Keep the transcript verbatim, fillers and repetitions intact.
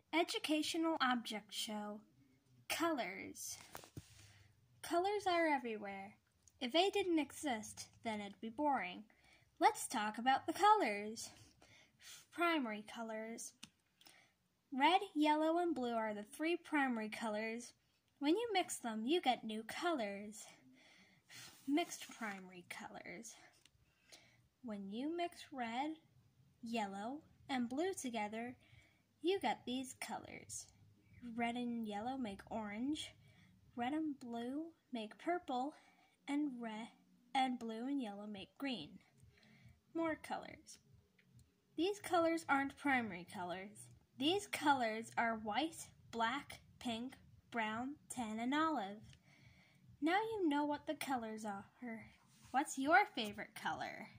Educational Object Show. Colors. Colors are everywhere. If they didn't exist, then it'd be boring. Let's talk about the colors. Primary colors. Red, yellow, and blue are the three primary colors. When you mix them, you get new colors. Mixed primary colors. When you mix red, yellow, and blue together, you get these colors. Red and yellow make orange, red and blue make purple, and red and blue and yellow make green. More colors. These colors aren't primary colors. These colors are white, black, pink, brown, tan, and olive. Now you know what the colors are. What's your favorite color?